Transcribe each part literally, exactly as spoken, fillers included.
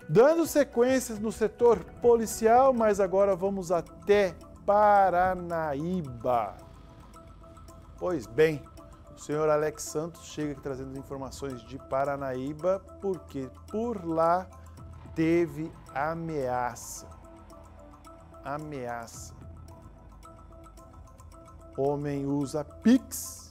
Dando sequências no setor policial, mas agora vamos até Paranaíba. Pois bem, o senhor Alex Santos chega aqui trazendo informações de Paranaíba, porque por lá teve ameaça. Ameaça. Homem usa Pix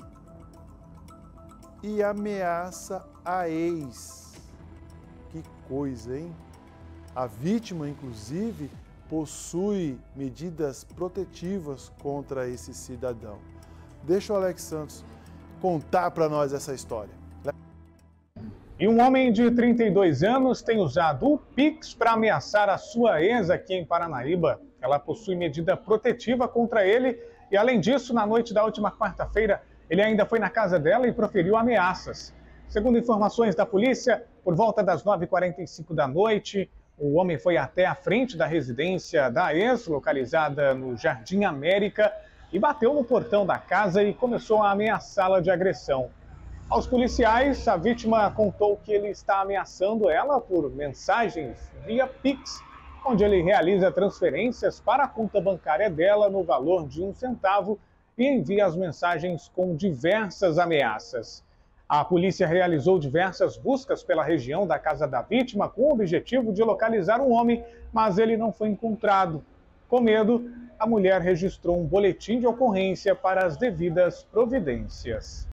e ameaça a ex. Que coisa, hein? A vítima, inclusive, possui medidas protetivas contra esse cidadão. Deixa o Alex Santos contar para nós essa história. E um homem de trinta e dois anos tem usado o Pix para ameaçar a sua ex aqui em Paranaíba. Ela possui medida protetiva contra ele e, além disso, na noite da última quarta-feira, ele ainda foi na casa dela e proferiu ameaças. Segundo informações da polícia, por volta das nove e quarenta e cinco da noite, o homem foi até a frente da residência da ex, localizada no Jardim América, e bateu no portão da casa e começou a ameaçá-la de agressão. Aos policiais, a vítima contou que ele está ameaçando ela por mensagens via Pix, onde ele realiza transferências para a conta bancária dela no valor de um centavo e envia as mensagens com diversas ameaças. A polícia realizou diversas buscas pela região da casa da vítima com o objetivo de localizar o homem, mas ele não foi encontrado. Com medo, a mulher registrou um boletim de ocorrência para as devidas providências.